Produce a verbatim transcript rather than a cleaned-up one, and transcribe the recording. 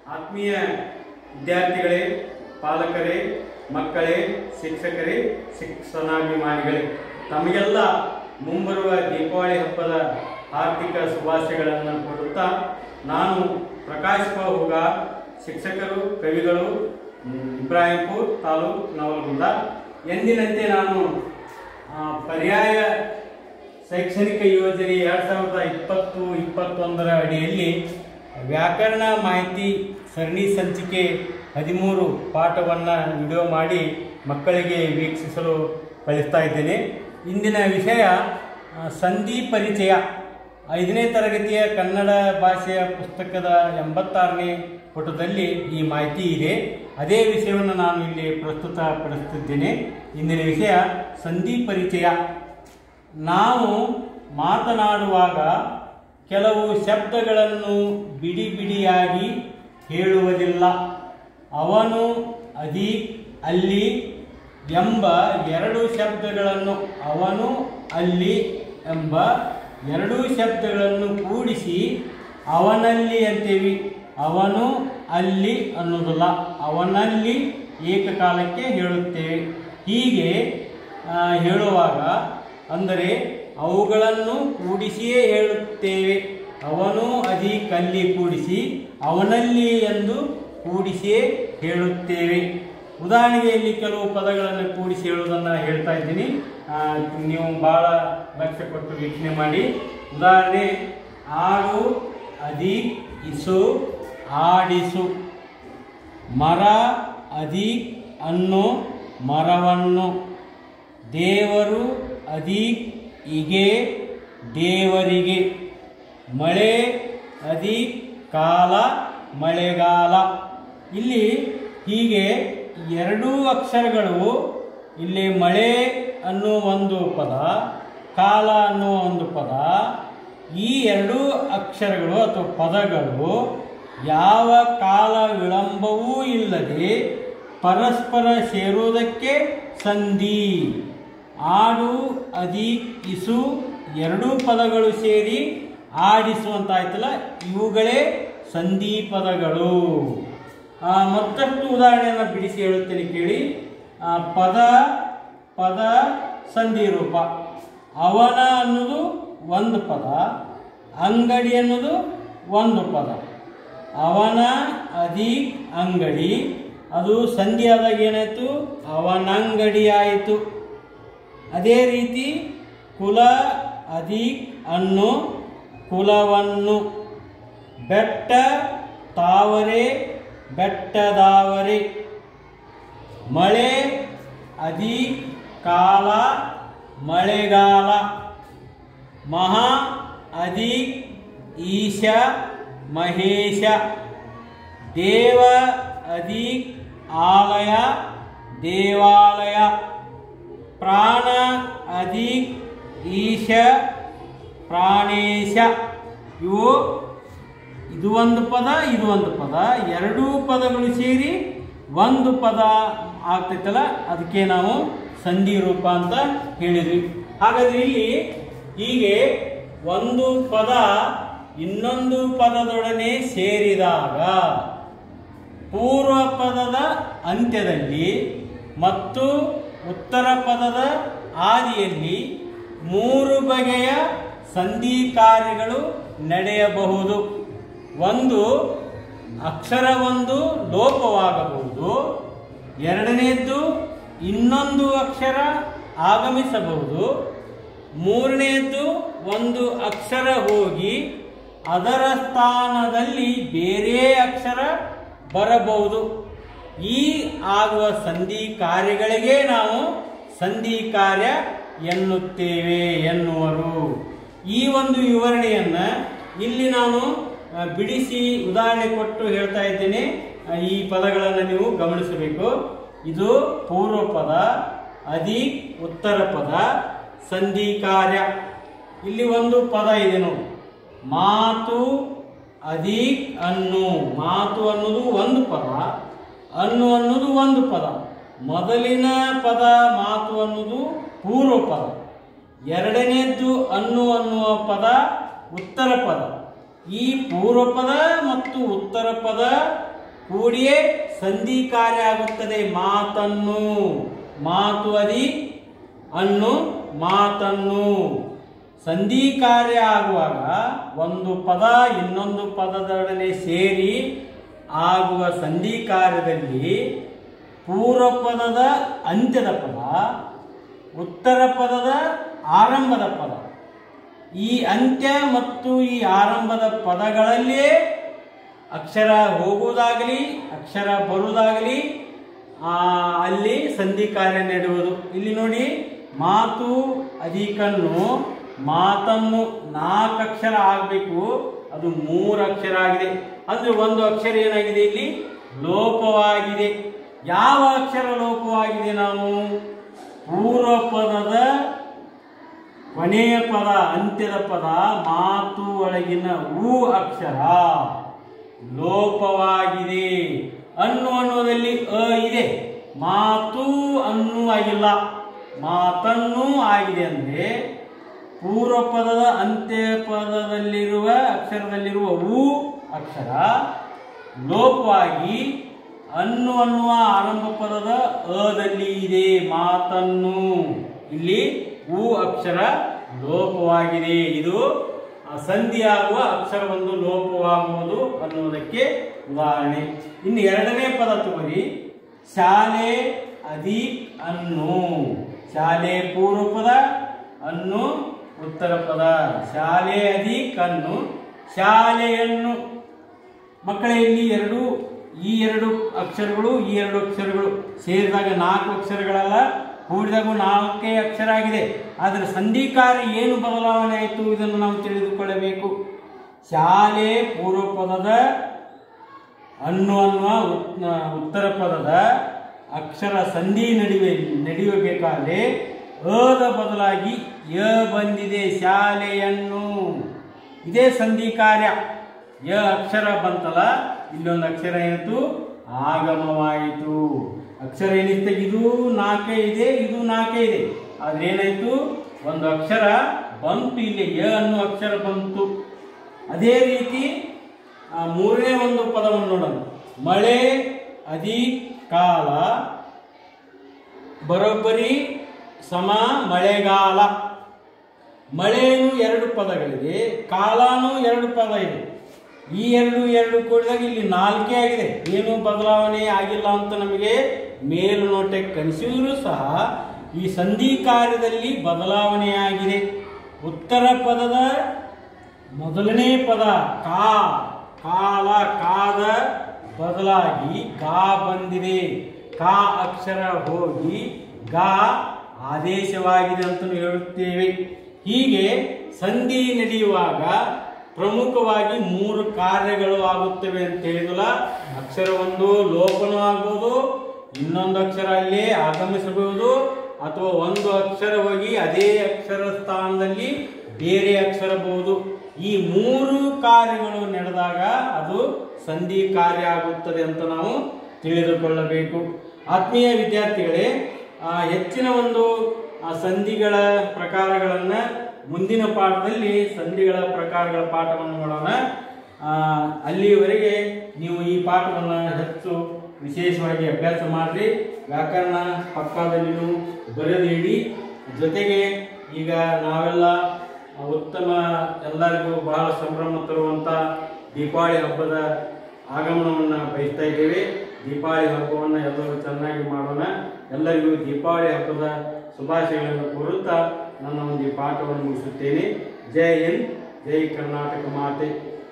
ಆತ್ಮೀಯ ವಿದ್ಯಾರ್ಥಿಗಳೇ, ಪಾಲಕರೇ, ಮಕ್ಕಳೇ, ಶಿಕ್ಷಕರೇ, ಶಿಕ್ಷಣಾಭಿಮಾನಿಗಳೇ, ತಮಗೆಲ್ಲ ಮುಂಬರುವ ದೀಪಾವಳಿ ಹಬ್ಬದ ಆರ್ಥಿಕ ಶುಭಾಶಯಗಳನ್ನು ಕೊಡುತ್ತಾ ನಾನು ಪ್ರಕಾಶ್ ಪಾಹುಗ, ಶಿಕ್ಷಕರು, ಕವಿಗಳು, ಇಬ್ರಾಹಿಂಪುರ್ ತಾಲೂಕು ನವಲಗುಂದ. ಎಂದಿನಂತೆ ನಾನು ಪರ್ಯಾಯ ಶೈಕ್ಷಣಿಕ ಯೋಜನೆ ಎರಡು ಸಾವಿರದ ಇಪ್ಪತ್ತು ಇಪ್ಪತ್ತೊಂದರ ಅಡಿಯಲ್ಲಿ ವ್ಯಾಕರಣ ಮಾಹಿತಿ ಸರಣಿ ಸಂಚಿಕೆ ಹದಿಮೂರು ಪಾಠವನ್ನು ವಿಡಿಯೋ ಮಾಡಿ ಮಕ್ಕಳಿಗೆ ವೀಕ್ಷಿಸಲು ಕಳಿಸ್ತಾ ಇದ್ದೇನೆ. ಇಂದಿನ ವಿಷಯ ಸಂಧಿ ಪರಿಚಯ. ಐದನೇ ತರಗತಿಯ ಕನ್ನಡ ಭಾಷೆಯ ಪುಸ್ತಕದ ಎಂಬತ್ತಾರನೇ ಪುಟದಲ್ಲಿ ಈ ಮಾಹಿತಿ ಇದೆ. ಅದೇ ವಿಷಯವನ್ನು ನಾನು ಇಲ್ಲಿ ಪ್ರಸ್ತುತಪಡಿಸುತ್ತಿದ್ದೇನೆ. ಇಂದಿನ ವಿಷಯ ಸಂಧಿ ಪರಿಚಯ. ನಾವು ಮಾತನಾಡುವಾಗ ಕೆಲವು ಶಬ್ದಗಳನ್ನು ಬಿಡಿ ಬಿಡಿಯಾಗಿ ಹೇಳುವುದಿಲ್ಲ. ಅವನು, ಅದಿ, ಅಲ್ಲಿ ಎಂಬ ಎರಡು ಶಬ್ದಗಳನ್ನು ಅವನು, ಅಲ್ಲಿ ಎಂಬ ಎರಡು ಶಬ್ದಗಳನ್ನು ಕೂಡಿಸಿ ಅವನಲ್ಲಿ ಅಂತೇವಿ. ಅವನು, ಅಲ್ಲಿ ಅನ್ನೋದಿಲ್ಲ, ಅವನಲ್ಲಿ ಏಕಕಾಲಕ್ಕೆ ಹೇಳುತ್ತೇವೆ. ಹೀಗೆ ಹೇಳುವಾಗ ಅಂದರೆ ಅವುಗಳನ್ನು ಕೂಡಿಸಿಯೇ ಹೇಳುತ್ತೇವೆ. ಅವನು, ಅದಿ, ಕಲ್ಲಿ ಕೂಡಿಸಿ ಅವನಲ್ಲಿ ಎಂದು ಕೂಡಿಸಿಯೇ ಹೇಳುತ್ತೇವೆ. ಉದಾಹರಣೆಗೆ ಇಲ್ಲಿ ಕೆಲವು ಪದಗಳನ್ನು ಕೂಡಿಸಿ ಹೇಳುವುದನ್ನು ಹೇಳ್ತಾ ಇದ್ದೀನಿ. ನೀವು ಭಾಳ ಲಕ್ಷ್ಯ ಕೊಟ್ಟು ವೀಕ್ಷಣೆ ಮಾಡಿ. ಉದಾಹರಣೆ: ಆಡು, ಅದಿ, ಇಸು, ಆಡಿಸು. ಮರ, ಅದಿ, ಅನ್ನು, ಮರವನ್ನು. ದೇವರು, ಅದಿ, ಇಗೆ, ದೇವರಿಗೆ. ಮಳೆ, ಅದಿ, ಕಾಲ, ಮಳೆಗಾಲ. ಇಲ್ಲಿ ಹೀಗೆ ಎರಡೂ ಅಕ್ಷರಗಳು, ಇಲ್ಲಿ ಮಳೆ ಅನ್ನೋ ಒಂದು ಪದ, ಕಾಲ ಅನ್ನೋ ಒಂದು ಪದ, ಈ ಎರಡೂ ಅಕ್ಷರಗಳು ಅಥವಾ ಪದಗಳು ಯಾವ ಕಾಲ ವಿಳಂಬವೂ ಇಲ್ಲದೆ ಪರಸ್ಪರ ಸೇರುವುದಕ್ಕೆ ಸಂಧಿ. ಆಡು, ಅದಿ, ಇಸು ಎರಡೂ ಪದಗಳು ಸೇರಿ ಆಡಿಸುವಂತಾಯ್ತಲ್ಲ, ಇವುಗಳೇ ಸಂಧಿ ಪದಗಳು. ಮತ್ತಷ್ಟು ಉದಾಹರಣೆಯನ್ನು ಬಿಡಿಸಿ ಹೇಳುತ್ತೇನೆ ಕೇಳಿ. ಪದ ಪದ ಸಂಧಿ ರೂಪ. ಅವನ ಅನ್ನೋದು ಒಂದು ಪದ, ಅಂಗಡಿ ಅನ್ನೋದು ಒಂದು ಪದ. ಅವನ, ಅದಿ, ಅಂಗಡಿ ಅದು ಸಂಧಿ ಆದಾಗ ಏನಾಯಿತು? ಅವನಂಗಡಿ ಆಯಿತು. ಅದೇ ರೀತಿ ಕುಲ, ಅದಿ, ಅನ್ನು, ಕುಲವನ್ನು. ಬೆಟ್ಟ, ತಾವರೆ, ಬೆಟ್ಟದಾವರೆ. ಮಳೆ, ಅದಿ, ಕಾಲ, ಮಳೆಗಾಲ. ಮಹಾ, ಅದಿ, ಈಶ, ಮಹೇಶ. ದೇವ, ಅದಿ, ಆಲಯ, ದೇವಾಲಯ. ಪ್ರಾಣ, ಅದಿ, ಈಶ, ಪ್ರಾಣೇಶ. ಇವು ಇದು ಒಂದು ಪದ, ಇದು ಒಂದು ಪದ, ಎರಡೂ ಪದಗಳು ಸೇರಿ ಒಂದು ಪದ ಆಗ್ತೈತಲ್ಲ, ಅದಕ್ಕೆ ನಾವು ಸಂಧಿ ರೂಪ ಅಂತ ಹೇಳಿದ್ವಿ. ಹಾಗಾದ್ರೆ ಇಲ್ಲಿ ಹೀಗೆ ಒಂದು ಪದ ಇನ್ನೊಂದು ಪದದೊಡನೆ ಸೇರಿದಾಗ ಪೂರ್ವ ಪದದ ಅಂತ್ಯದಲ್ಲಿ ಮತ್ತು ಉತ್ತರ ಪದದ ಆದಿಯಲ್ಲಿ ಮೂರು ಬಗೆಯ ಸಂಧಿ ಕಾರ್ಯಗಳು ನಡೆಯಬಹುದು. ಒಂದು, ಅಕ್ಷರವೊಂದು ಲೋಪವಾಗಬಹುದು. ಎರಡನೆಯದ್ದು, ಇನ್ನೊಂದು ಅಕ್ಷರ ಆಗಮಿಸಬಹುದು. ಮೂರನೆಯದ್ದು, ಒಂದು ಅಕ್ಷರ ಹೋಗಿ ಅದರ ಸ್ಥಾನದಲ್ಲಿ ಬೇರೆ ಅಕ್ಷರ ಬರಬಹುದು. ಈ ಆಗುವ ಸಂಧಿ ಕಾರ್ಯಗಳಿಗೆ ನಾವು ಸಂಧಿ ಕಾರ್ಯ ಎನ್ನುತ್ತೇವೆ ಎನ್ನುವರು. ಈ ಒಂದು ವಿವರಣೆಯನ್ನು ಇಲ್ಲಿ ನಾನು ಬಿಡಿಸಿ ಉದಾಹರಣೆ ಕೊಟ್ಟು ಹೇಳ್ತಾ ಇದ್ದೇನೆ. ಈ ಪದಗಳನ್ನು ನೀವು ಗಮನಿಸಬೇಕು. ಇದು ಪೂರ್ವ ಪದ, ಅದಿ, ಉತ್ತರ ಪದ, ಸಂಧಿ ಕಾರ್ಯ. ಇಲ್ಲಿ ಒಂದು ಪದ ಇದೆ ನೋಡಿ, ಮಾತು, ಅದಿ, ಅನ್ನು. ಮಾತು ಅನ್ನೋದು ಒಂದು ಪದ, ಅನ್ನು ಅನ್ನೋದು ಒಂದು ಪದ. ಮೊದಲಿನ ಪದ ಮಾತು ಅನ್ನೋದು ಪೂರ್ವ ಪದ, ಎರಡನೇದ್ದು ಅನ್ನು ಅನ್ನುವ ಪದ ಉತ್ತರ ಪದ. ಈ ಪೂರ್ವ ಪದ ಮತ್ತು ಉತ್ತರ ಪದ ಕೂಡಿಯೇ ಸಂಧಿ ಕಾರ್ಯ ಆಗುತ್ತದೆ. ಮಾತನ್ನು, ಮಾತು ಅದಿ ಅನ್ನು, ಮಾತನ್ನು. ಸಂಧಿ ಕಾರ್ಯ ಆಗುವಾಗ ಒಂದು ಪದ ಇನ್ನೊಂದು ಪದದೊಡನೆ ಸೇರಿ ಆಗುವ ಸಂಧಿ ಕಾರ್ಯದಲ್ಲಿ ಪೂರ್ವ ಪದದ ಅಂತ್ಯದ ಪದ, ಉತ್ತರ ಪದದ ಆರಂಭದ ಪದ, ಈ ಅಂತ್ಯ ಮತ್ತು ಈ ಆರಂಭದ ಪದಗಳಲ್ಲಿಯೇ ಅಕ್ಷರ ಹೋಗುವುದಾಗಲಿ ಅಕ್ಷರ ಬರುವುದಾಗಲಿ ಅಲ್ಲಿ ಸಂಧಿ ಕಾರ್ಯ ನಡೆಯುವುದು. ಇಲ್ಲಿ ನೋಡಿ, ಮಾತು ಅಧಿಕನ್ನು, ಮಾತನ್ನು ನಾಲ್ಕು ಅಕ್ಷರ ಆಗಬೇಕು, ಅದು ಮೂರು ಅಕ್ಷರ ಆಗಿದೆ. ಅಂದ್ರೆ ಒಂದು ಅಕ್ಷರ ಏನಾಗಿದೆ, ಇಲ್ಲಿ ಲೋಪವಾಗಿದೆ. ಯಾವ ಅಕ್ಷರ ಲೋಪವಾಗಿದೆ? ನಾವು ಪೂರ್ವ ಪದದ ಕೊನೆಯ ಪದ, ಅಂತ್ಯದ ಪದ, ಮಾತು ಒಳಗಿನ ಉ ಅಕ್ಷರ ಲೋಪವಾಗಿದೆ. ಅನ್ನು ಅನ್ನುವುದಲ್ಲಿ ಅ ಇದೆ, ಮಾತು ಅನ್ನು ಆಗಿಲ್ಲ, ಮಾತನ್ನು ಆಗಿದೆ. ಅಂದ್ರೆ ಪೂರ್ವ ಪದದ ಅಂತ್ಯ ಪದದಲ್ಲಿರುವ ಅಕ್ಷರದಲ್ಲಿರುವ ಉ ಅಕ್ಷರ ಲೋಪವಾಗಿ ಅನ್ನು ಅನ್ನುವ ಆರಂಭ ಪದದ ಅದಲ್ಲಿ ಇದೆ ಮಾತನ್ನು. ಇಲ್ಲಿ ಉ ಅಕ್ಷರ ಲೋಪವಾಗಿದೆ. ಇದು ಸಂಧಿಯಾಗುವ ಅಕ್ಷರವೊಂದು ಲೋಪವಾಗುವುದು ಅನ್ನುವುದಕ್ಕೆ ಉದಾಹರಣೆ. ಇನ್ನು ಎರಡನೇ ಪದ ತಗೋರಿ, ಶಾಲೆ ಅಧಿಕ್ ಅನ್ನು. ಶಾಲೆ ಪೂರ್ವ ಪದ, ಅನ್ನು ಉತ್ತರ ಪದ. ಶಾಲೆ ಅಧಿಕ್ ಅನ್ನು, ಶಾಲೆಯನ್ನು. ಮಕ್ಕಳೇ, ಇಲ್ಲಿ ಎರಡು ಈ ಎರಡು ಅಕ್ಷರಗಳು ಈ ಎರಡು ಅಕ್ಷರಗಳು ಸೇರಿದಾಗ ನಾಲ್ಕು ಅಕ್ಷರಗಳಲ್ಲ, ಕೂಡಿದಾಗ ನಾಲ್ಕೇ ಅಕ್ಷರ ಆಗಿದೆ. ಆದರೆ ಸಂಧಿ ಕಾರ್ಯ ಏನು ಬದಲಾವಣೆ ಆಯಿತು ಇದನ್ನು ನಾವು ತಿಳಿದುಕೊಳ್ಳಬೇಕು. ಶಾಲೆ ಪೂರ್ವ ಪದದ, ಅನ್ನು ಅನ್ನುವ ಉತ್ತರ ಪದದ ಅಕ್ಷರ ಸಂಧಿ ನಡುವೆ ನಡೆಯಬೇಕಾದ್ರೆ ಅದ ಬದಲಾಗಿ ಯ ಬಂದಿದೆ, ಶಾಲೆಯನ್ನು. ಇದೇ ಸಂಧಿ ಕಾರ್ಯ. ಯ ಅಕ್ಷರ ಬಂತಲ್ಲ, ಇಲ್ಲೊಂದು ಅಕ್ಷರ ಏನಿತ್ತು, ಆಗಮವಾಯಿತು. ಅಕ್ಷರ ಏನಿತ್ತು, ಇದು ನಾಲ್ಕೇ ಇದೆ, ಇದು ನಾಲ್ಕೇ ಇದೆ, ಆದ್ರೆ ಏನಾಯ್ತು, ಒಂದು ಅಕ್ಷರ ಬಂತು, ಇಲ್ಲಿ ಯ ಅನ್ನೋ ಅಕ್ಷರ ಬಂತು. ಅದೇ ರೀತಿ ಮೂರನೇ ಒಂದು ಪದವನ್ನು ನೋಡೋಣ. ಮಳೆ ಅಧಿಕ್ ಕಾಲ ಬರೋಬ್ಬರಿ ಸಮ ಮಳೆಗಾಲ. ಮಳೆನು ಎರಡು ಪದಗಳಿದೆ, ಕಾಲನೂ ಎರಡು ಪದ ಇದೆ. ಈ ಎರಡು ಎರಡು ಕೂಡಿದಾಗ ಇಲ್ಲಿ ನಾಲ್ಕೇ ಆಗಿದೆ, ಏನು ಬದಲಾವಣೆ ಆಗಿಲ್ಲ ಅಂತ ನಮಗೆ ಮೇಲುನೋಟಕ್ಕೆ ಕನಿಸಿದ್ರು ಸಹ ಈ ಸಂಧಿ ಕಾರ್ಯದಲ್ಲಿ ಬದಲಾವಣೆಯಾಗಿದೆ. ಉತ್ತರ ಪದದ ಮೊದಲನೇ ಪದ ಕಾ, ಕಾಲ, ಕಾದ ಬದಲಾಗಿ ಗಾ ಬಂದಿದೆ. ಕಾ ಅಕ್ಷರ ಹೋಗಿ ಗಾ ಆದೇಶವಾಗಿದೆ ಅಂತ ಹೇಳುತ್ತೇವೆ. ಹೀಗೆ ಸಂಧಿ ನಡೆಯುವಾಗ ಪ್ರಮುಖವಾಗಿ ಮೂರು ಕಾರ್ಯಗಳು ಆಗುತ್ತವೆ ಅಂತ ಹೇಳಿದಲ್ಲ. ಅಕ್ಷರ ಒಂದು ಲೋಪನೂ ಆಗ್ಬೋದು, ಇನ್ನೊಂದು ಅಕ್ಷರ ಅಲ್ಲೇ ಆಗಮಿಸಬಹುದು, ಅಥವಾ ಒಂದು ಅಕ್ಷರ ಹೋಗಿ ಅದೇ ಅಕ್ಷರ ಸ್ಥಾನದಲ್ಲಿ ಬೇರೆ ಅಕ್ಷರ ಬಹುದು. ಈ ಮೂರು ಕಾರ್ಯಗಳು ನಡೆದಾಗ ಅದು ಸಂಧಿ ಕಾರ್ಯ ಆಗುತ್ತದೆ ಅಂತ ನಾವು ತಿಳಿದುಕೊಳ್ಳಬೇಕು. ಆತ್ಮೀಯ ವಿದ್ಯಾರ್ಥಿಗಳೇ, ಹೆಚ್ಚಿನ ಒಂದು ಸಂಧಿಗಳ ಪ್ರಕಾರಗಳನ್ನು ಮುಂದಿನ ಪಾಠದಲ್ಲಿ ಸಂಧಿಗಳ ಪ್ರಕಾರಗಳ ಪಾಠವನ್ನು ನೋಡೋಣ. ಅಲ್ಲಿಯವರೆಗೆ ನೀವು ಈ ಪಾಠವನ್ನು ಹೆಚ್ಚು ವಿಶೇಷವಾಗಿ ಅಭ್ಯಾಸ ಮಾಡಿರಿ. ವ್ಯಾಕರಣ ಪಕ್ಕದಲ್ಲಿಯೂ ಬರೆದಿಡಿ. ಜೊತೆಗೆ ಈಗ ನಾವೆಲ್ಲ ಉತ್ತಮ, ಎಲ್ಲರಿಗೂ ಬಹಳ ಸಂಭ್ರಮ ತರುವಂಥ ದೀಪಾವಳಿ ಹಬ್ಬದ ಆಗಮನವನ್ನು ಬಯಸ್ತಾ ಇದ್ದೇವೆ. ದೀಪಾವಳಿ ಹಬ್ಬವನ್ನು ಎಲ್ಲರೂ ಚೆನ್ನಾಗಿ ಮಾಡೋಣ. ಎಲ್ಲರಿಗೂ ದೀಪಾವಳಿ ಹಬ್ಬದ ಶುಭಾಶಯಗಳನ್ನು ಕೋರುತ್ತಾ ನನ್ನ ಒಂದು ಪಾಠವನ್ನು ಮುಗಿಸುತ್ತೇನೆ. ಜೈ ಹಿಂದ್, ಜೈ ಕರ್ನಾಟಕ ಮಾತೆ.